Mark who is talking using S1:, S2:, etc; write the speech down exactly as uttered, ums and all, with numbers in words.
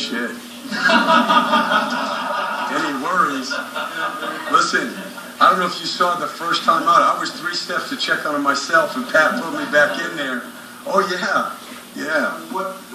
S1: shit. Any worries? Listen, I don't know if you saw the first time out. I was three steps to check on it myself, and Pat put me back in there. Oh, yeah. Yeah.
S2: What